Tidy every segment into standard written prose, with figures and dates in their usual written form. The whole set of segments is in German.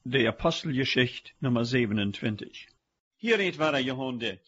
de Aposteljeschicht Nummer 27. Hier etwa der Johan Dyck.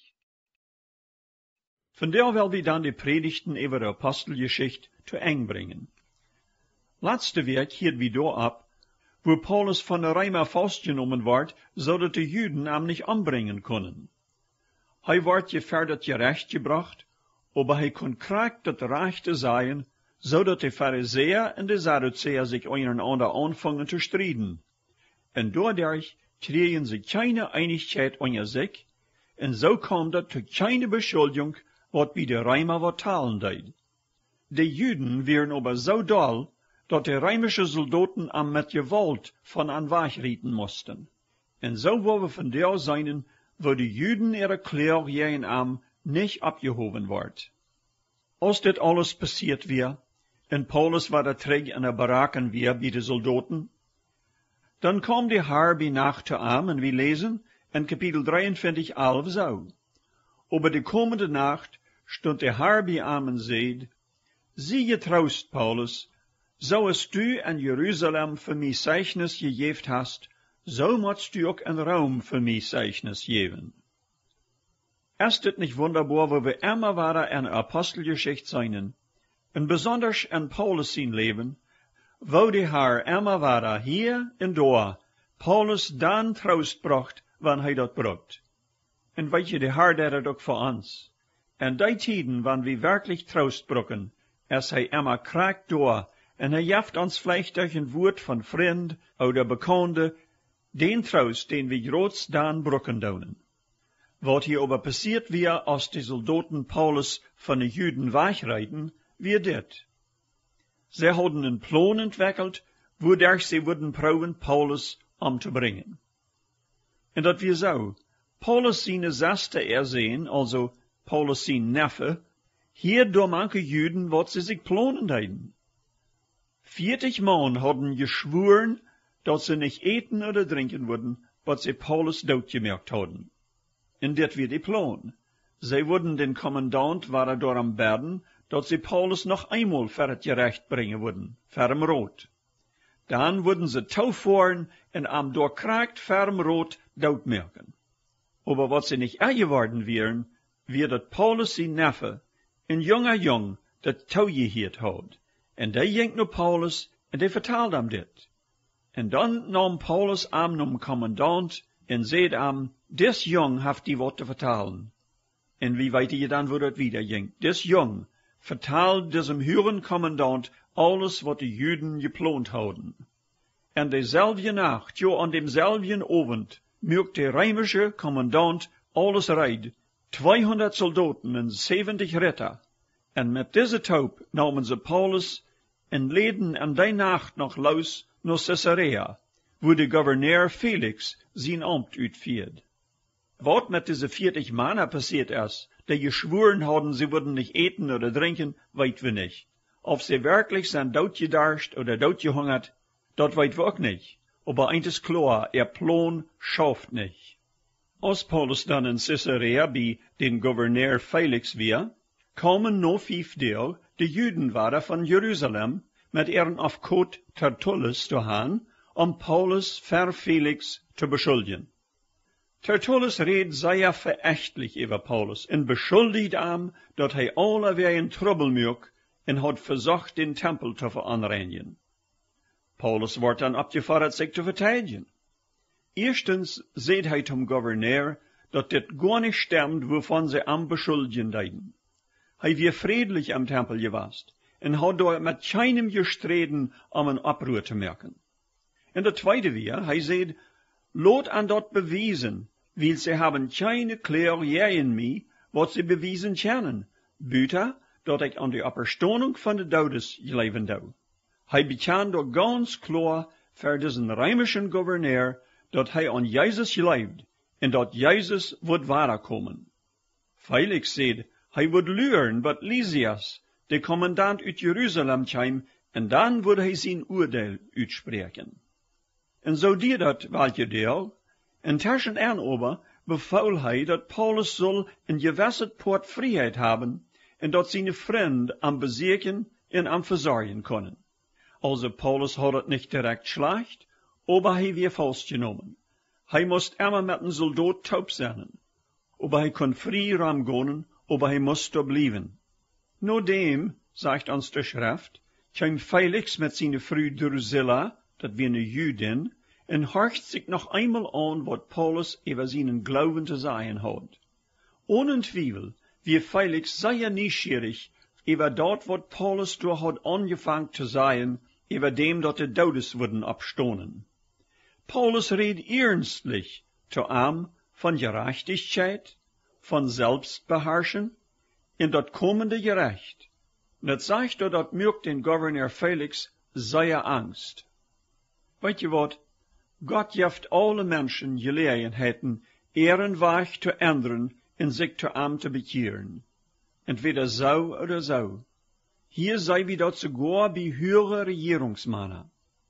Vandaar wil we dan de predigten over de Aposteljeschicht te eng brengen. Laatste week hielden we door ab, wo Paulus von der Römer vastgenomen werd, zodat de Juden hem nicht umbringen konden. Hij werd gefährdet gerechtgebracht, aber hij kon kracht dat Rechte sein, zodat de Pharisäer en de Sadduzäer sich einander anfangen te strijden. En doordat kregen ze keine Einigkeit onder sich, en zo kwam dat tot keine beschuldiging wat bij de Römer wat talen deed. De Juden waren aber zo dol, dat de römische Soldaten am met gewalt van aan wegrieten moesten. En zo wollen we van der zijn, wo de Juden ihre Kleur gegen am nicht abgehoben wordt. Als dit alles passiert weer, en Paulus war der Träg an der Baraken weer bij de Soldaten, dann kam die Herr bei Nacht zu am, en wir lesen in Kapitel 43, 11 so. Aber die kommende Nacht stond der Herr bei am en zeid, zie je troost, Paulus, zoals du in Jeruzalem für mich Zeichnis gegeven hast, so moest du auch in Rom für mich Zeichnis geben. Ist het nicht wunderbar, wo wir immer wieder in der Apostelgeschichte sein, und besonders in Paulus sein Leben, wo die Herr immer wieder hier und da Paulus dann Trost bracht, wann hij dat bracht. Und weet je, de Herr deed het ook voor ons. En die tijden, wann wir wirklich Trost brocken, is hij immer kracht door, en hij jaft ons vielleicht durch ein Wort von Freund oder Bekannte, den Trost, den wir groß dann brocken donen. Wat hier aber passiert wir, als die Soldaten Paulus von den Juden wegreiten, wie dit. Sie hadden een Plan entwickelt, wodurch sie würden proben, Paulus umzubringen. En dat wir so, Paulus seine Saste ersehen, also Paulus sein Neffe, hier door manche Juden, wat sie sich planen deiden. 40 Mann hadden geschworen, dass sie nicht eten oder trinken würden, was sie Paulus doodgemerkt hadden. En dit weer die Plan. Sie würden den Kommandant waren door am Berden, dass sie Paulus noch einmal für het Gerecht bringen würden, ferm rot. Dann würden sie taufahren und am durchkragt ferm rot doodmerken. Aber was sie nicht geworden wären, wird dat Paulus sein Neffe, ein junger Jung, dat touwgeheerd had. En die ging naar Paulus en die vertelde hem dit. En dan nam Paulus am nom Kommandant en zeide am, des jong heeft die wat te vertalen. En wie weet je dan, wo dat wieder ging? Des jong vertelde diesem höheren Kommandant alles, wat die Juden geplant hadden. En dezelfde Nacht, ja an demselben Abend, mögt der römische Kommandant alles reid, 200 Soldaten en 70 Ritter. En met deze Taub namen ze Paulus en leden an die Nacht noch los naar Caesarea, wo de Gouverneur Felix zijn Amt uitviert. Wat met diese 40 Männer passiert ist, die geschworen hadden, sie würden nicht eten oder trinken, weit wir nicht. Ob sie wirklich sind doodgedarscht oder doodgehungert, dat weit wir auch nicht. Aber eins ist klar, Plan schafft nicht. Als Paulus dann in Caesarea bei den Gouverneur Felix war, kamen noch 5 Deel, de Juden waren von Jerusalem, met ihren Afkot Tertullus doorheen, Paulus ver Felix te beschuldigen. Tertullus reed sehr verächtlich über Paulus en beschuldigt ihm, dat hij allerweil in Trouble mög en had versucht, den Tempel te veranreinigen. Paulus wordt dan abgefordert, sich zu verteidigen. Erstens seht hij zum Gouverneur, dat dit gar nicht stimmt, wovon sie am beschuldigen deiden. Hij weer friedlich am Tempel gewast en had door met keinem gestreden, een oproer te merken. En de tweede weer, hij zei, laat aan dat bewijzen, weil sie haben keine Klär gegen mich, wat sie beweisen können, buiten dat ik aan de Auferstehung van de Dodes geleven dou. Hij bekend door ganz klar voor diesen römischen Gouverneur, dat hij aan Jezus geleefd, en dat Jezus wordt wederkomen. Felix zei, hij wordt luren, wat Lysias, de commandant uit Jeruzalem kwam, en dan wordt hij zijn oordeel uitspreken. En zo deed dat welke deel, en tussen en over beval hij dat Paulus zal een gewisse poort vrijheid hebben, en dat zijn vriend am bezieken en am verzorgen kunnen. Also Paulus had het niet direct schlecht, aber hij weer vastgenomen. Hij moest immer met een soldaat taub zijn. Aber hij kon vrij ramgonen, aber hij moest er blijven. Nodem, sagt ons de Schrift, kwam Felix met zijn vrouw Drusilla, dat wie een Jüdin, en horcht zich nog eenmaal aan wat Paulus over zijn Glauben te zeggen had. Ohne Twijfel, wie Felix sehr nieuwsgierig über dat wat Paulus door had angefangen te zeggen, über dem dat de Dodes worden abstonen. Paulus redt ernstlich zu ihm von Gerechtigkeit, von Selbstbeherrschen, in dat kommende Gerecht. Dat sagt er, dat mögt den Gouverneur Felix sehr Angst. Weet je wat? Gott geeft alle Menschen Gelegenheiten, ihren Weg zu ändern en sich zu ihm zu bekehren. Entweder so oder so. Hier sei wie dat sogar bei höheren Regierungsmännern.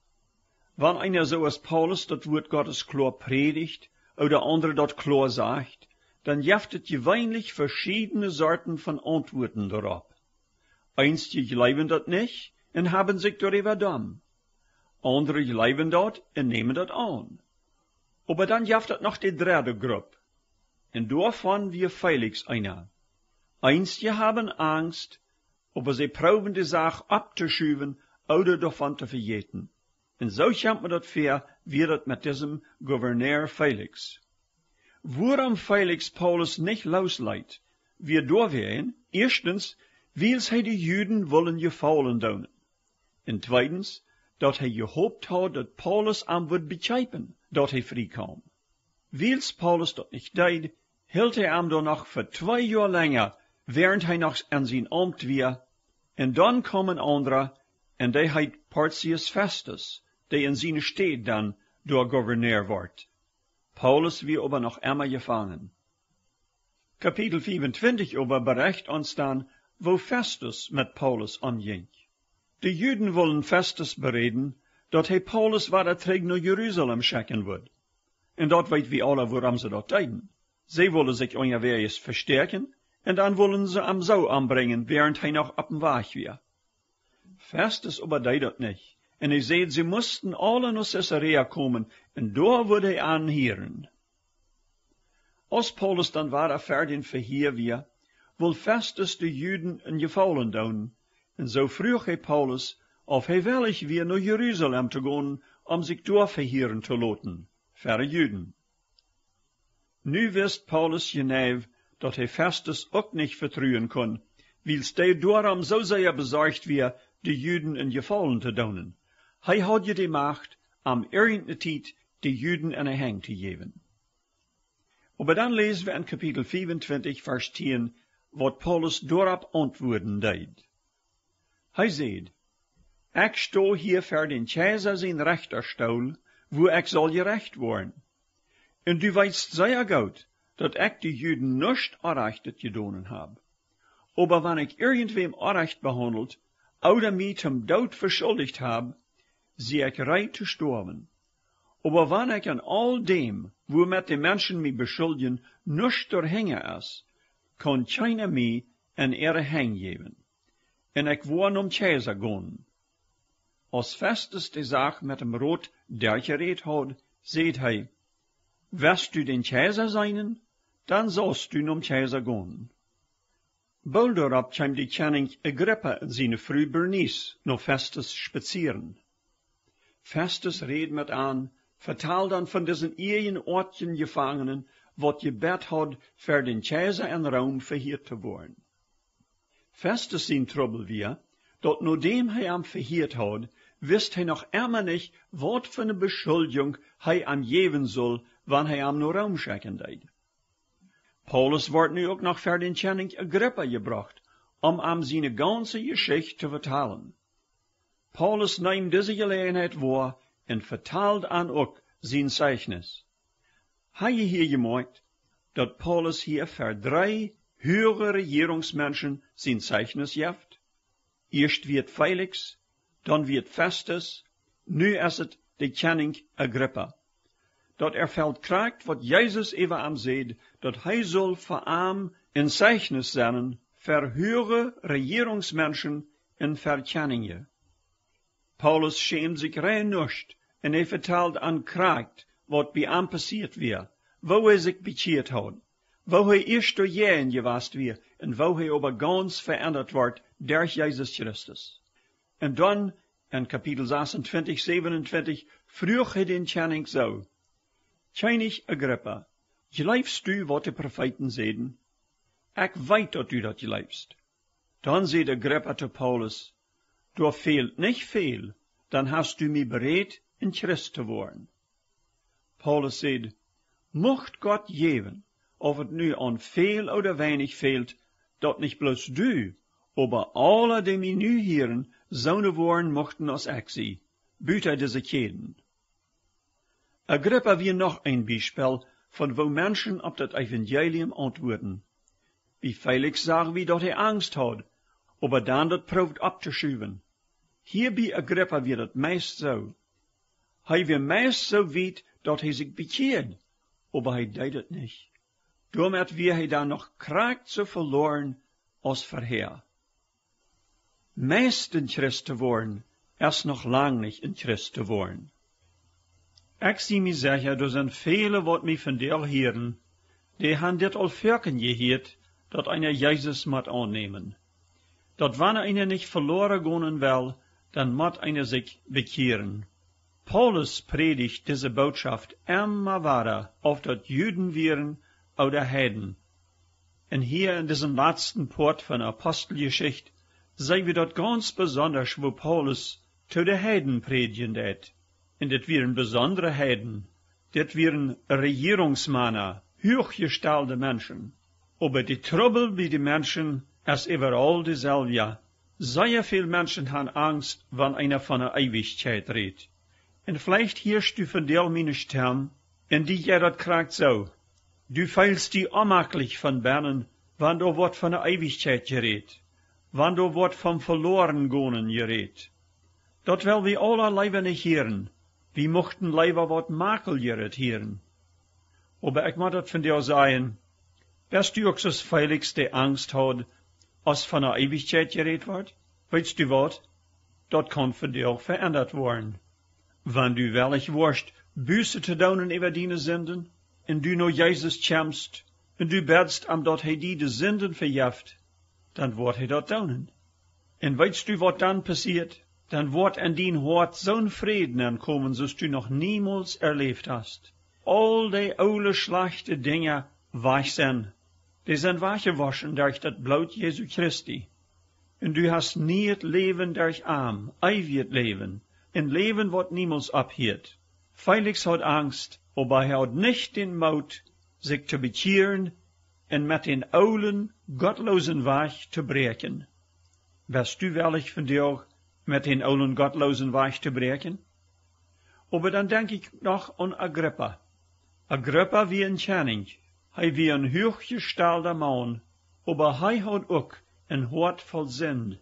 Wenn einer so als Paulus das Wort Gottes klar predigt, oder andere dat klar sagt, dann gibt es gewöhnlich verschiedene Sorten von Antworten darauf. Einige glauben das nicht und haben sich darüber dumm. Andere glauben das und nehmen das an. Aber dann gibt es noch die dritte Gruppe. Und davon wir Felix einer. Einige haben Angst, aber sie proben die Sache abzuschieben oder davon zu vergeten. Und so kommt man das fair, wie das mit diesem Gouverneur Felix. Worum Felix Paulus nicht losleiht, wir durchwehen, erstens, weil hij die Juden wollen gefallen doen. En zweitens, dat hij gehoopt had dat Paulus am wird begrijpen, dat hij vrij kwam. Weils Paulus dat nicht deed, hield hij am dan nog voor 2 jaar langer, während hij nog aan zijn ambt weer, en dan komen andere, en die heet Porcius Festus, die in zijn steed dan door gouverneur wordt. Paulus wie aber noch immer gefangen. Kapitel 24 aber bericht uns dann, wo Festus mit Paulus omging. De Juden wollen Festus bereden, dat hij Paulus weer terug naar Jeruzalem schicken wird. En dat weet wie alle waarom ze dat deden. Sie wollen sich ongeveer verstärken, en dan wollen ze hem zo aanbrengen, während hij nog op dem Weg weer. Festus aber deed dat nicht. En hij zei, sie mussten alle naar Caesarea komen, en daar würde hij aanheren. Als Paulus dan weer fertig verheer weer, wil Festus de Juden een gefallen doen, en zo vroeg hij Paulus, of hij willig weer naar Jeruzalem te gaan, om zich daar verheeren te laten, voor Juden. Nu wist Paulus genau, dat hij Festus ook niet vertrouwen kon, wils hij daarom zo zeer bezorgd weer, de Juden een gefallen te doen. Hij had je de macht, am irgendeine tijd de Juden in een hang te geven. Aber dann lesen wir in Kapitel 24, Vers 10, wat Paulus daarop antwoorden deed. Hij zei, ik sta hier voor den Keizer zijn rechterstoel, wo ik zal gerecht worden. En du weißt sehr gut, dat ik de Juden nicht Unrechtes gedonen heb. Aber wenn ik irgendwem Unrecht behandelt, oder mich zum Tod verschuldigt heb, zie ik reit te sterben. Aber wenn ich an all dem, womit die Menschen mich beschuldigen, nicht doorhängen is, kann keiner mich in ihre Hang geben. En ik word om Keizer gaan. Als Festus die Sache mit dem Rot durchgeredet had, zei hij, wirst du den Keizer sein, dann sollst du om Keizer gaan. Bald daarop kwam die koning Agrippa en zijn vrouw Bernice naar Festus spazieren. Festus redt mit aan, vertaal dan van diesen eersten Ortchen Gefangenen, wat gebed had voor den Keizer in Rom verheerd te worden. Festus zijn trouble weer, dat nadat hij hem verheerd had, wist hij nog immer nicht, wat voor een beschuldiging hij hem geven zal, wanneer hij hem naar Rom schicken deed. Paulus wordt nu ook nog voor den koning Agrippa gebracht, om hem zijn ganze Geschichte te vertalen. Paulus neemt deze gelegenheid waar en vertaalt aan ook zijn Zeichnis. Hij je hier gemaakt, dat Paulus hier voor 3 höhere Regierungsmenschen sein Zeichnis geeft. Erst wird Felix, dann wird Festus, nu is het de koning Agrippa. Dat veld krijgt wat Jezus even am zeid, dat hij zal voor hem een Zeichnis zijn voor höhere Regierungsmenschen en voor koningen. Paulus schämt sich rein nicht En hij vertelt aan Kracht, wat bij hem passiert weer, wo hij zich bekeerd had, wo hij eerst door jaren geweest weer, en wo hij aber ganz veranderd wordt durch Jesus Christus. En dan, in kapitel 26, 27, vroeg hij den Koning zo, König Agrippa, geloofst du wat de profeten zeiden? Ik weet dat du dat geloofst. Dan zei Agrippa te Paulus, du fehlt nicht veel, dan hast du mij bereid in Christ te worden. Paulus zei, mocht Gott geven, of het nu aan veel oder weinig fehlt, dat nicht bloß du, aber alle, die mij nu hieren, zouden worden mochten als ik zie, buiten deze keden. Agrippa weer nog een Beispiel, von wo Menschen op dat Evangelium antwoorden. Wie Felix sagen wie dat hij Angst had, aber dan dat proeft op te schuiven. Hier bij Agrippa weer dat meest zo. Hij weer meest zo weet dat hij zich bekeert, aber hij deed het niet. Daarmee weer hij dan nog kracht zo verloren als verheer. Meest in Christ te worden, is nog lang niet in Christ te worden. Ik zie mij zeggen, er zijn vele wat mij van deel heren, die han dit al vaker gehoord, dat einer Jezus moet aannemen. Dat wanneer einer nicht verloren gaan wil, dan moet einer sich bekehren. Paulus predigt diese Botschaft immer weiter, auf dat Juden wären oder Heiden. Und hier in diesem letzten Part von Aposteljeschicht sehen wir dort ganz besonders, wo Paulus zu den Heiden predigen deed. Und das wären besondere Heiden. Das wären Regierungsmänner, hochgestellte Menschen. Aber die Trouble bei den Menschen ist überall dieselbe. Sehr viele Menschen haben Angst, wenn einer von der Ewigkeit redet. Und vielleicht hörst du von der meine Stimme, und die ja dat kracht so. Du feilst die onmakkelijk von binnen, wenn du wat von der Ewigkeit geredet, wenn du wat vom Verlorengonen geredet. Dat will wir alle leider nicht hören. Wir mochten leider wat makeligeres hören. Aber ich muss dat von dir sagen, dass du auch so Felix die Angst hat, als von der Ewigkeit geredet wird? Weißt du wat? Dat kann von dir auch verändert worden. Wenn du wellig warst, Buße te doen über deine Sünden, und du nur Jesus kämpfst, und du betst am dat hij die de Sünden verjaft, dann wird hij dat doen. Und weißt du, was dann passiert? Dann wird in dein Hort zo'n Frieden ankommen, so's du noch niemals erlebt hast. All die oude schlechte Dinge weich sind. Die sind weggewaschen durch das Blut Jesu Christi. Und du hast nie het Leben durch Arm, ewig Leben. Ein Leben, wat niemals abhielt. Felix hat Angst, aber er hat nicht den Mut, sich zu bekehren und mit den oulen, gottlosen Weg zu brechen. Bist du willig von dir, mit den oulen, gottlosen Weg zu brechen? Aber dann denke ich noch an Agrippa. Agrippa wie ein Koning. Hij wie een hooggestelter Mann, aber hij hat ook een hart voll Sinn.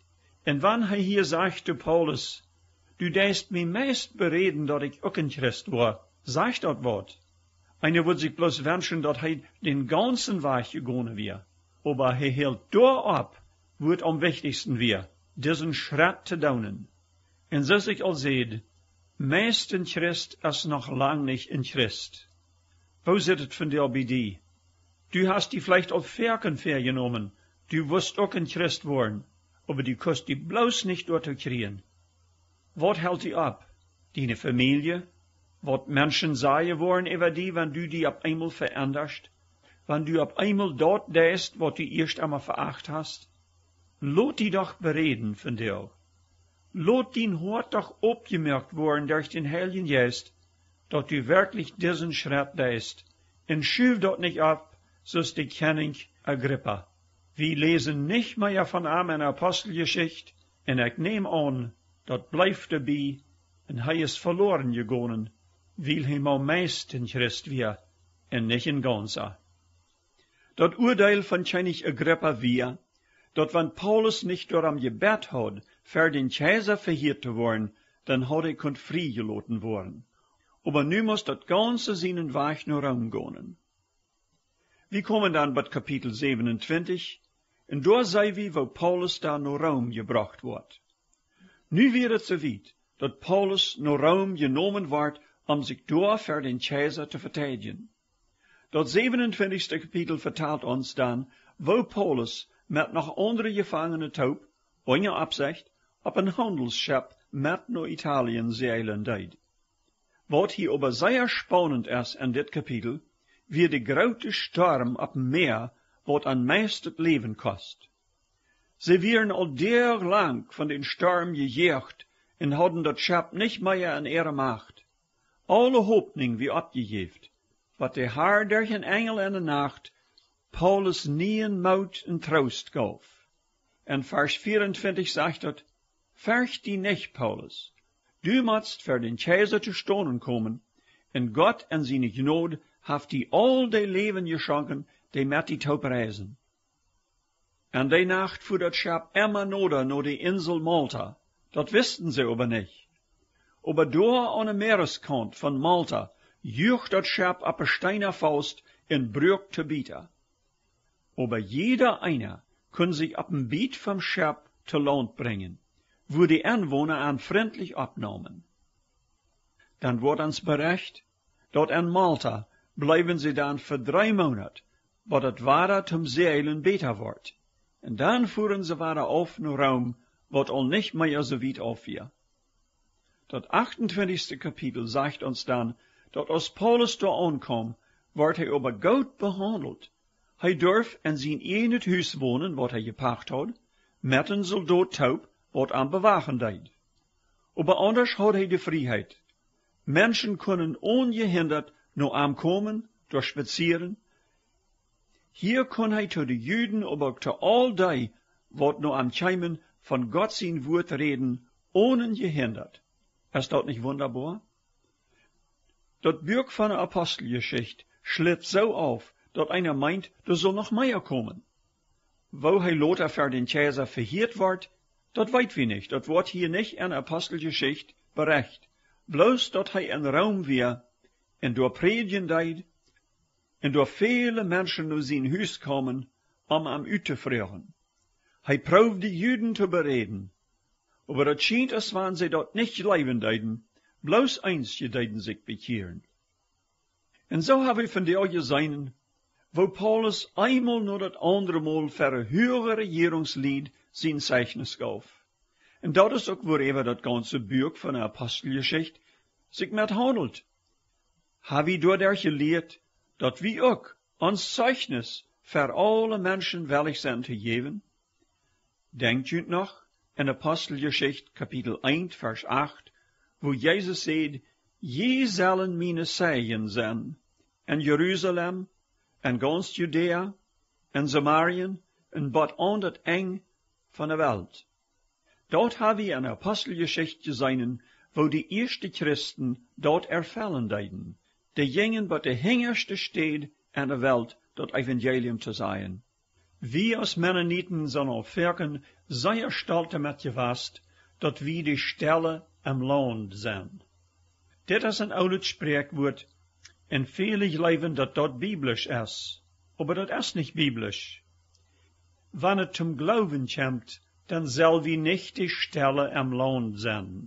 En wanneer hij hier sagt zu Paulus, du deist mij meest bereden dat ik ook een Christ war, sagt dat wat. Einer wird sich bloß wünschen, dat hij den ganzen Weg gegangen wär. Aber hij hielt door ab, wo het am wichtigsten wär, diesen Schritt zu tun. En zoals ik al zei, meest in Christ is nog lang nicht in Christ. Wo zit het van dir bij die? Du hast die vielleicht auf Ferken vergenommen. Du wirst auch ein Christ worden. Aber du kannst die bloß nicht dort kriegen. Wat hält die ab? Deine Familie? Wat Menschen sagen wollen über die, wenn du die ab einmal veränderst? Wenn du ab einmal dort deist, wat du erst einmal veracht hast? Lot die doch bereden von dir. Lot dein Hort doch opgemerkt worden durch den Heiligen Geist, dat du wirklich diesen Schritt deist. Und schüf dort nicht ab, so's die König Agrippa. Wir lesen nicht mehr von ihm in Aposteljeschicht, und ich nehme an, dat blijft dabei, und hij ist verloren gegangen, weil hij mal meist in Christ wir, und nicht in ganzer. Dat Urteil von König Agrippa wir, dat wenn Paulus nicht door am Gebet had, für den Kaiser verhiert zu worden, dann had hij kunt freigelaten worden. Aber nu muss dat ganze seinen Weg nur umgehen. Wir kommen dann bei Kapitel 27, und da sehen wir, wo Paulus da nach Rom gebracht wird. Nu wird het so weit, dat Paulus naar Rom genomen wordt zich door voor den Keizer te verteidigen. Dat 27. kapitel vertelt ons dan, wo Paulus met nog andere gevangenen taub, ohne Absicht, op een handelsschip met naar Italien zeilen deed. Wat hier aber sehr spannend is in dit kapitel, wie de grote storm op meer, wat aan meest het leven kost. Ze waren al der lang van den storm gejaagd en hadden dat schip niet meer in ihre macht. Alle hoopning wie opgegeven, wat de Heer durch een engel in de nacht Paulus nien moed en troost gaf. En vers 24 zegt het, fürcht die nicht, Paulus. Du musst voor den Keizer te stonen komen, en Gott en zijn genade heeft die al de leven geschonken, die met die taub reizen. En die nacht voer dat schip immer noder naar de insel Malta. Dat wisten ze aber nicht. Aber door aan de meereskant van Malta jucht dat schip op een steiner Faust in Brück te bieten. Aber jeder einer kon sich op een Biet vom Schip te Land brengen, wo die Anwohner an freundlich abnahmen. Dan wordt ons bericht, dat in Malta blijven ze dan voor 3 Monate, wat het Water zum Zeilen beter wordt. En dan voeren ze Water auf naar Rom, wat al nicht mehr so weit auf wir. Dat 28. kapitel zegt ons dan, dat als Paulus daar aankwam, wordt hij aber goed behandeld. Hij durft in zijn eigen huis wonen, wat hij gepacht had, met een soldaat taub, wat aan bewachen deed. Aber anders had hij de vrijheid. Menschen kunnen ongehinderd naar hem komen, door spazieren. Hier kon hij tot de Juden, aber tot al die, wat naar hem kwamen, von Gott sein Wort reden, ohne gehindert. Ist das nicht wunderbar? Das Buch von der Aposteljeschicht schlägt so auf, dass einer meint, da soll noch mehr kommen. Wo hij Lothar für den Kaiser verhiert wird, das weit wir nicht. Das wird hier nicht in der Aposteljeschicht bericht. Bloß, dass hij in Rom wir, en door predigen deed, en door viele Menschen naar zijn huis komen, am uit te vragen. Hij proeft die Juden te bereden, aber het schijnt als wanneer zij dat niet leven deiden, bloos eens je deiden zich bekehren. En zo hebben we vandaag gezien, wo Paulus eenmaal naar het andere Mal voor een höhere regeringslied zijn Zeichnis gaf. En dat is ook waarover dat ganze Buch van de Aposteljeschicht zich met handelt. Hebben we door geleerd, dat we ook ons Zeichnis voor alle mensen willig zijn te geven? Denkt u nog in Aposteljeschicht Kapitel 1, Vers 8, wo Jesus sagt, je zullen meine Zeichen zijn, in Jeruzalem, en ganz Judea, en Samarien, en tot aan het eind van de wereld. Dort hebben we in Aposteljeschicht gezien, wo die eerste Christen dort erfallen deiden. Die gingen tot de hingerste stad in de wereld dat Evangelium te zijn. Wir als Mennoniten zijn al verken zeer stolz damit gewast, dat wir die Stelle am Land zijn. Dit is een oud spreekwoord, en vele geloven dat dat biblisch is, aber dat is niet biblisch. Wanneer het zum Glauben komt, dan zal wir nicht die Stelle am Land zijn.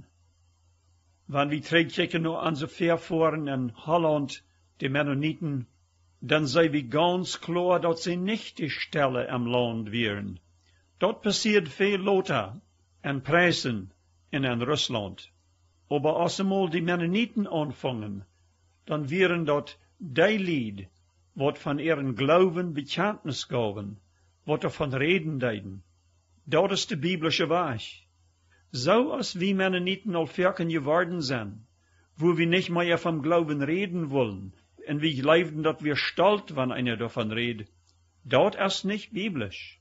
Wanneer we terugkijken naar onze Verfahren in Holland, die Mennoniten, dan sei wie ganz klar, dat sie nicht die Stelle am Land wären. Dort passiert viel Lothar en Preußen in Russland. Aber als einmal die Mennoniten anfangen, dann wären dort die Lied, wat von ihren Glauben Bekenntnis gaven, wat davon reden deiden. Dat is de biblische Weg. So als wie Mennoniten al verken geworden sind, wo wir nicht mehr vom Glauben reden wollen, en wie geloven dat wir stolz, wann einer davon redet, dat ist nicht biblisch.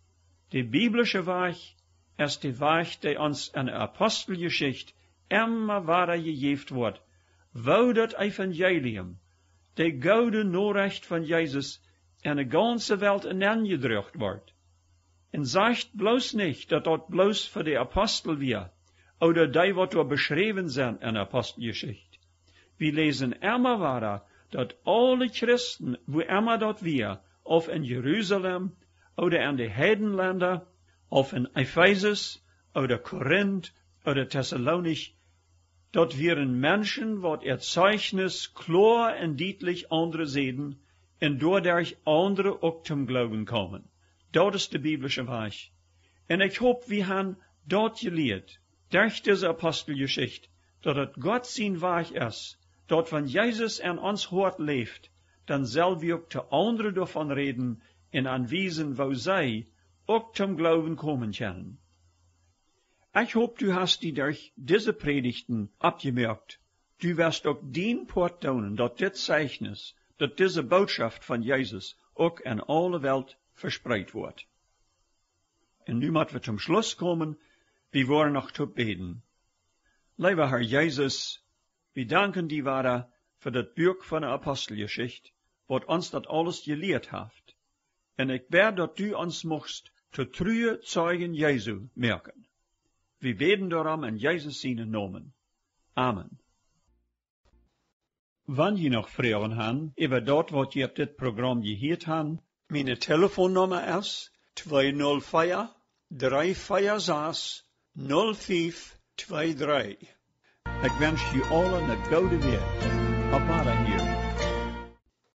Die biblische Weg ist die Weg, die uns in der Apostelgeschichte immer weiter gegeben wird, wo das Evangelium, die gute Nachricht von Jesus, in der ganzen Welt inangedrückt wird. En sagt bloß nicht, dass dort bloß für die Apostel wir, oder die, was dort beschrieben sind in der Apostelgeschichte. Wir lesen immer weiter, dat alle Christen, wo immer dort wir, of in Jerusalem, oder in die Heidenländer, of in Ephesus, oder Korinth, oder Thessalonich, dat wären Menschen, wat Zeugnis klar en deutlich andere sehen, en doordat andere ook zum Glauben komen. Dat is de biblische Weg. En ik hoop, we haben dat geleerd, durch diese Aposteljeschicht, dat het Gott zijn Weg is, dat wenn Jesus in ons hart leeft, dan zal we ook de anderen davon reden en aanwijzen, wo zij ook zum Glauben kommen können. Ich hoop, du hast die durch diese Predigten abgemerkt. Du wirst auch den Port tun, dat dit Zeichnis, dat diese Botschaft von Jesus auch in alle Welt verspreid wordt. En nu moeten we zum Schluss kommen, wir wollen noch zu beten. Lieber Herr Jesus, wir danken dir wieder für das Buch von der Aposteljeschicht, wat uns das alles gelehrt hat. En ich bete, dass du uns mocht zu treue Zeugen Jesu merken. Wir beten darum in Jesus seinen Namen. Amen. Wenn ihr noch Fragen habt, über dort, was ihr auf das Programm gehört habt, meine Telefonnummer ist 204 346 0523. Ich wünsche you allen eine gute Weg. Auf Wiedersehen.